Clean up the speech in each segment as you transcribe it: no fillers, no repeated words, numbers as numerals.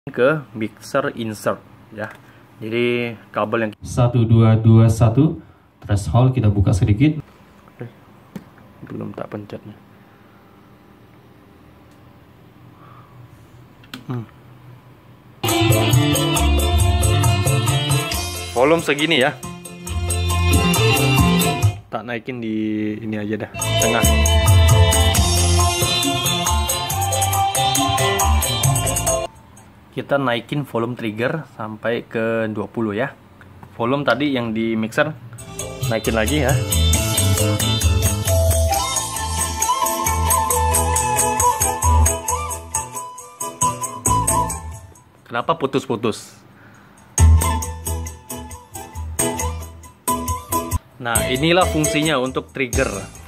ke mixer insert ya. Jadi kabel yang 1221 threshold kita buka sedikit. Belum tak pencetnya. Volume segini ya. Tak naikin di ini aja dah, tengah. Kita naikin volume trigger sampai ke 20 ya. Volume tadi yang di mixer naikin lagi ya. Kenapa putus-putus? Nah, inilah fungsinya untuk trigger.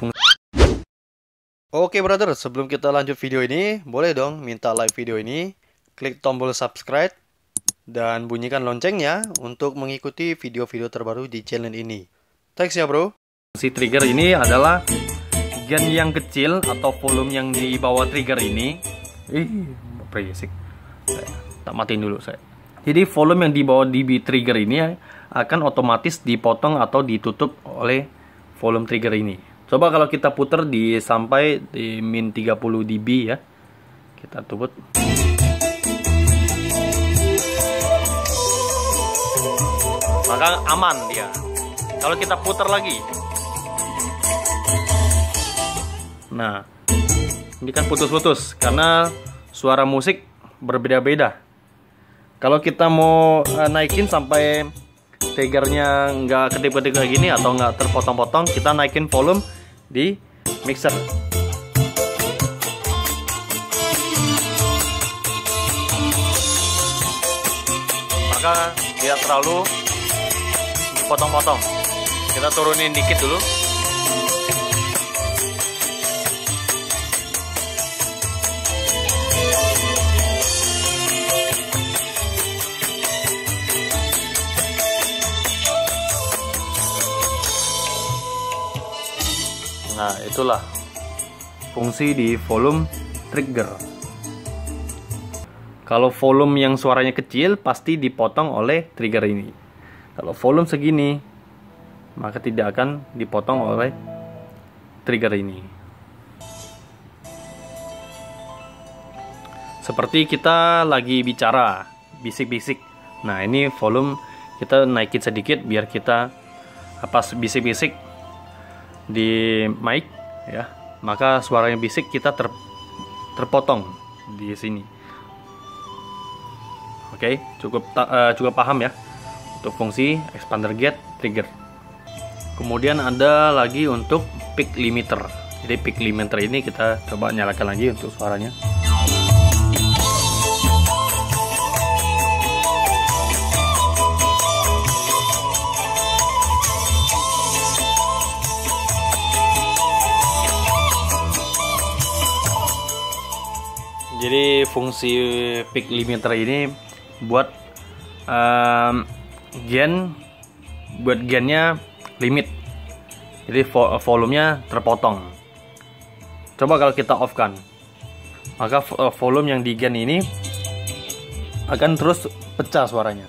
Oke brother, sebelum kita lanjut video ini, boleh dong minta like video ini, klik tombol subscribe, dan bunyikan loncengnya untuk mengikuti video-video terbaru di channel ini. Thanks ya bro. Fungsi trigger ini adalah gain yang kecil atau volume yang di bawah trigger ini. Berisik. Tak matiin dulu saya. Jadi volume yang di bawah dB trigger ini akan otomatis dipotong atau ditutup oleh volume trigger ini. Coba kalau kita putar sampai di min 30 dB ya. Kita tutup. Maka aman dia. Kalau kita putar lagi. Nah, ini kan putus-putus karena suara musik berbeda-beda. Kalau kita mau naikin sampai triggernya nggak kedip-kedip kayak gini atau nggak terpotong-potong, kita naikin volume di mixer. Maka tidak terlalu dipotong-potong. Kita turunin dikit dulu. Nah, itulah fungsi di volume trigger. Kalau volume yang suaranya kecil, pasti dipotong oleh trigger ini. Kalau volume segini, maka tidak akan dipotong oleh trigger ini. Seperti kita lagi bicara, bisik-bisik. Nah, ini volume kita naikin sedikit biar kita pas bisik-bisik di mic ya, maka suaranya bisik kita terpotong di sini. Oke, cukup paham ya untuk fungsi expander gate trigger. Kemudian ada lagi untuk peak limiter. Jadi peak limiter ini kita coba nyalakan lagi untuk suaranya. Jadi fungsi peak limiter ini buat gainnya limit. Jadi volumenya terpotong. Coba kalau kita off kan, maka volume yang di gain ini akan terus pecah suaranya.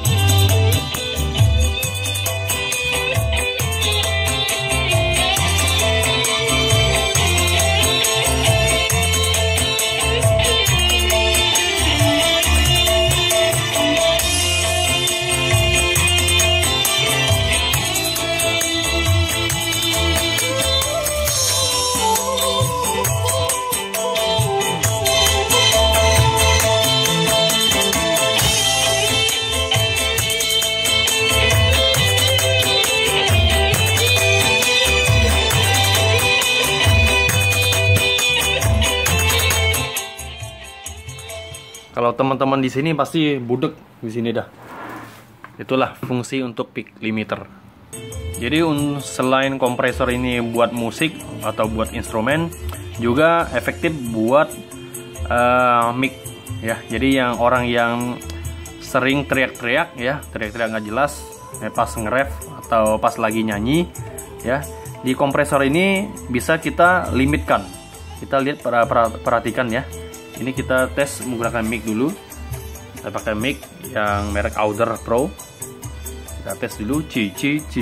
Kalau teman-teman di sini pasti budek di sini dah. Itulah fungsi untuk peak limiter. Jadi selain kompresor ini buat musik atau buat instrumen, juga efektif buat mic ya. Jadi yang orang yang sering teriak-teriak ya, teriak-teriak nggak jelas pas nge-ref atau pas lagi nyanyi ya, di kompresor ini bisa kita limitkan. Kita lihat, perhatikan ya. Ini kita tes menggunakan mic dulu. Saya pakai mic yang merek Auder Pro. Kita tes dulu. Ci.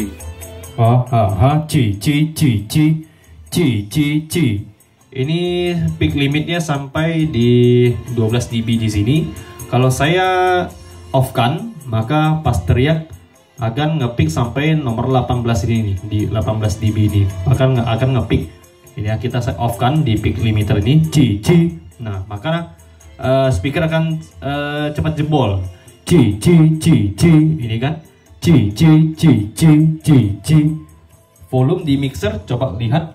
Ini peak limitnya sampai di 12 dB di sini. Kalau saya off kan, maka pas teriak akan ngepick sampai nomor 18 ini nih, di 18 dB ini akan ngepick. Ini ya, kita off kan di peak limiter ini. Nah, maka speaker akan cepat jebol. Ini kan volume di mixer coba lihat.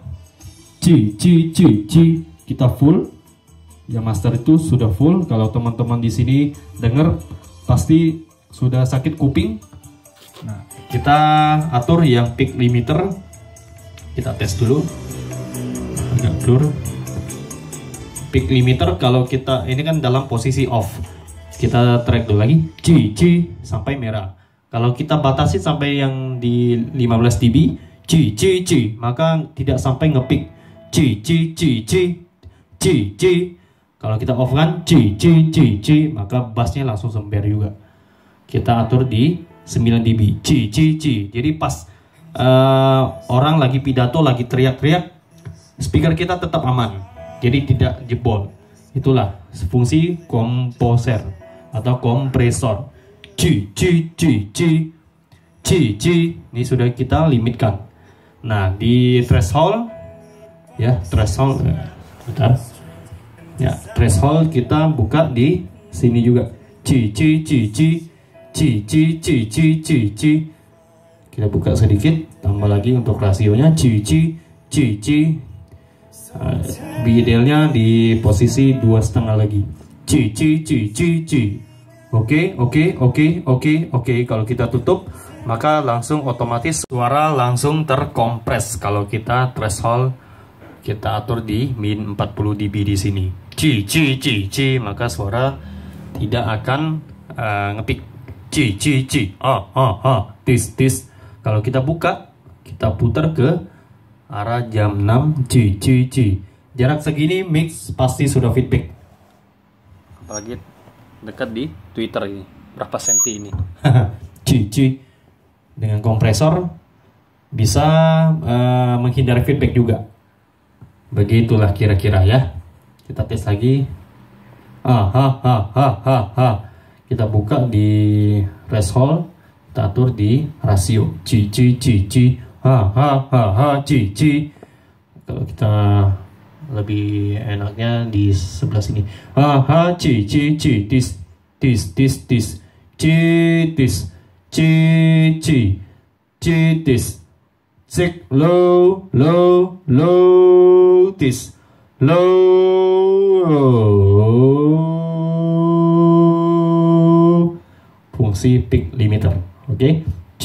Kita full. Yang master itu sudah full. Kalau teman-teman di sini dengar pasti sudah sakit kuping. Nah, kita atur yang peak limiter. Kita tes dulu. Agak blur. Peak limiter kalau kita ini kan dalam posisi off. Kita track dulu lagi. Sampai merah. Kalau kita batasi sampai yang di 15 dB, maka tidak sampai ngepick. Kalau kita off kan, maka bassnya langsung sember juga. Kita atur di 9 dB. Jadi pas orang lagi pidato, lagi teriak-teriak, speaker kita tetap aman. Jadi tidak jebol. Itulah fungsi komposer atau kompresor. Ini sudah kita limitkan. Nah, di threshold ya, bentar. Ya, threshold kita buka di sini juga. Kita buka sedikit, tambah lagi untuk rasionya. BDL-nya di posisi 2,5 lagi. Oke. Kalau kita tutup, maka langsung otomatis suara langsung terkompres. Kalau kita threshold kita atur di min 40 dB di sini. Maka suara tidak akan ngepick. Tis. Kalau kita buka, kita putar ke arah jam 6. Jarak segini mix pasti sudah feedback. Apalagi dekat di Twitter ini. Berapa senti ini? Dengan kompresor bisa menghindari feedback juga. Begitulah kira-kira ya. Kita tes lagi. Kita buka di threshold, kita atur di rasio. Kalau kita lebih enaknya di sebelah sini. Tis. Sik low, tis low. Fungsi peak limiter. Oke.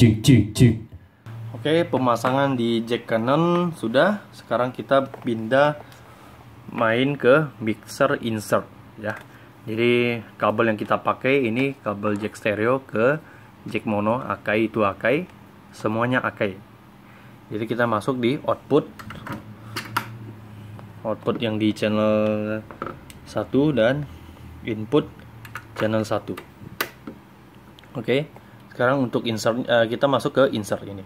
Oke, pemasangan di jack kanan sudah. Sekarang kita pindah main ke mixer insert ya. Jadi kabel yang kita pakai ini kabel jack stereo ke jack mono, Akai itu Akai, semuanya Akai. Jadi kita masuk di output yang di channel 1 dan input channel 1. Oke, sekarang untuk insert kita masuk ke insert ini.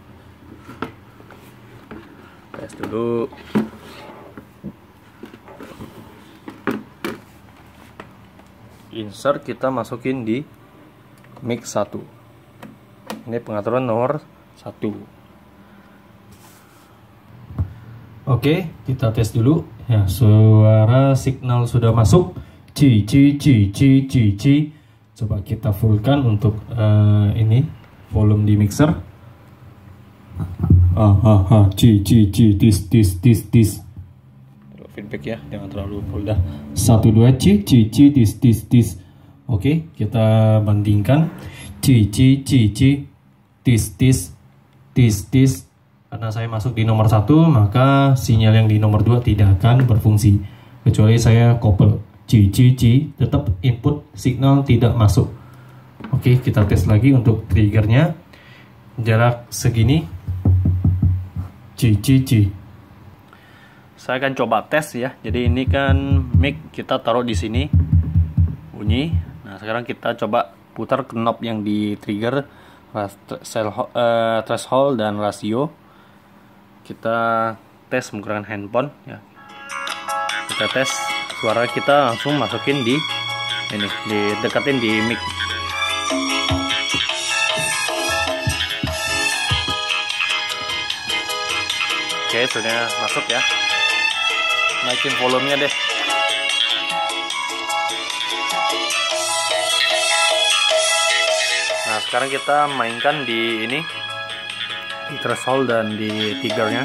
Tes dulu. Insert kita masukin di mix 1. Ini pengaturan nomor 1. Oke, kita tes dulu. Ya, suara signal sudah masuk. Coba kita fullkan untuk ini volume di mixer. Tis. Feedback ya, jangan terlalu full dah. 1 2 tis. Oke, kita bandingkan. Tis. Karena saya masuk di nomor 1, maka sinyal yang di nomor 2 tidak akan berfungsi. Kecuali saya couple. Tetap input signal tidak masuk. Oke, kita tes lagi untuk triggernya. Jarak segini. Saya akan coba tes ya. Jadi ini kan mic kita taruh di sini. Bunyi. Nah, sekarang kita coba putar knob yang di trigger, threshold dan rasio. Kita tes menggunakan handphone ya. Kita tes suara kita, langsung masukin di ini, didekatin di mic. Oke, sudah masuk ya. Naikin volumenya deh. Nah, sekarang kita mainkan di ini, di threshold dan di triggernya.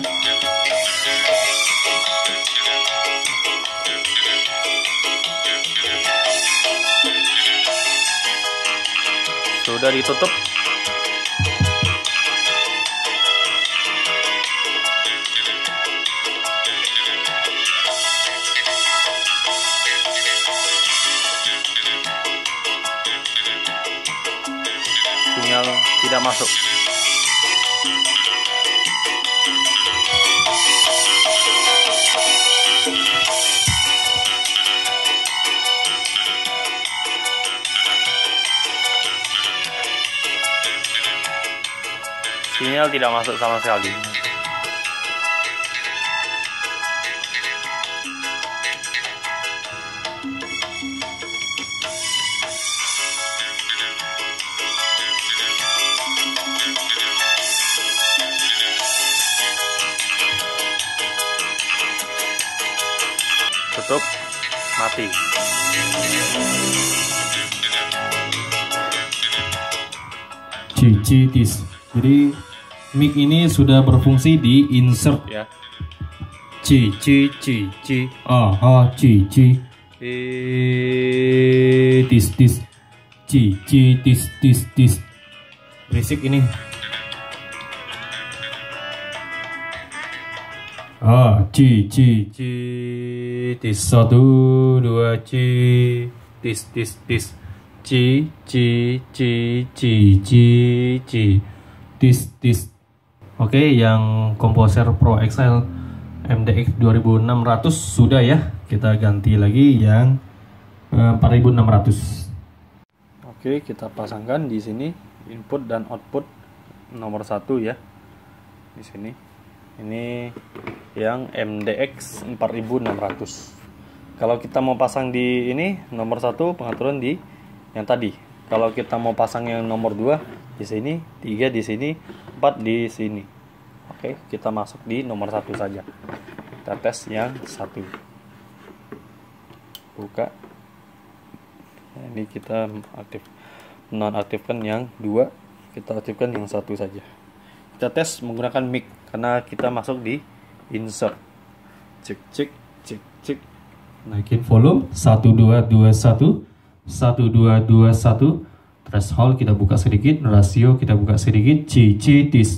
Sudah ditutup. Sinyal tidak masuk. Sinyal tidak masuk sama sekali. Tutup, mati. Cicis. Jadi mic ini sudah berfungsi di insert Ya. C. Tis. Tis. Berisik ini. C. Tis 1 2 C. Tis. C. Tis. Oke, yang Composer Pro XL MDX 2600 sudah ya. Kita ganti lagi yang 4600. Oke, kita pasangkan di sini input dan output nomor 1 ya. Di sini. Ini yang MDX 4600. Kalau kita mau pasang di ini nomor 1, pengaturan di yang tadi. Kalau kita mau pasang yang nomor 2 di sini, 3 di sini, 4 di sini. Oke, kita masuk di nomor 1 saja. Kita tes yang 1. Buka. Nah, ini kita nonaktifkan yang 2, kita aktifkan yang 1 saja. Kita tes menggunakan mic karena kita masuk di insert. Cek. Naikin volume 1221 1221. Threshold kita buka sedikit, rasio kita buka sedikit. Tis.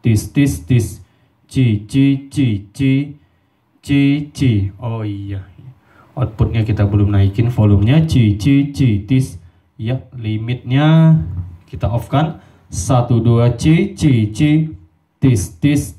Oh iya. Outputnya kita belum naikin volumenya. Tis. Ya, limitnya kita off kan. 1 2 C. Tis.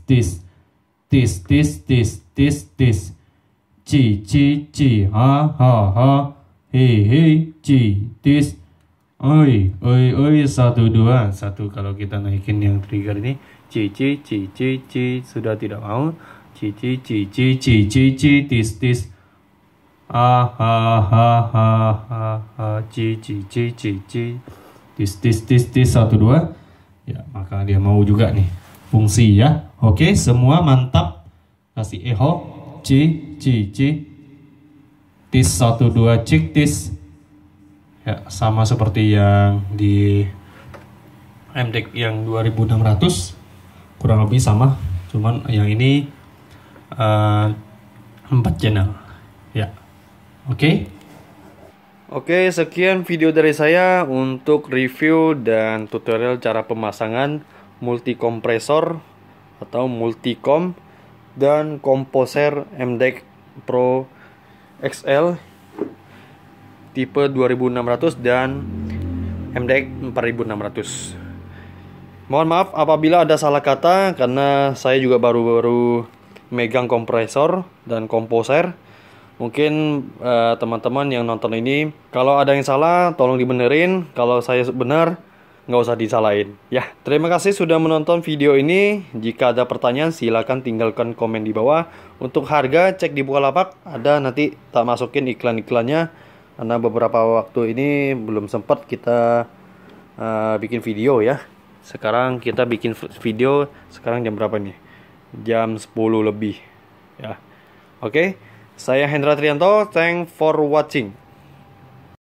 Ha. Hei, tis. Oi, 1 2 1. Kalau kita naikin yang trigger ini, C sudah tidak mau. C tis. Tis 1 2. Ya, maka dia mau juga nih fungsi ya. Oke, semua mantap. Kasih echo. C. Tis 1 2 cek tis. Ya, sama seperti yang di MDX yang 2600, kurang lebih sama, cuman yang ini 4 channel ya. Oke, sekian video dari saya untuk review dan tutorial cara pemasangan multikompresor atau multicom dan Composer MDX Pro XL tipe 2600 dan MDX 4600. Mohon maaf apabila ada salah kata karena saya juga baru-baru megang kompresor dan komposer. Mungkin teman-teman yang nonton ini, kalau ada yang salah tolong dibenerin, kalau saya benar nggak usah disalahin ya. Terima kasih sudah menonton video ini. Jika ada pertanyaan silakan tinggalkan komen di bawah. Untuk harga cek di Bukalapak, ada nanti tak masukin iklan-iklannya karena beberapa waktu ini belum sempat kita bikin video ya. Sekarang kita bikin video, sekarang jam berapa nih? Jam 10 lebih ya. Oke, saya Hendra Trianto, thanks for watching.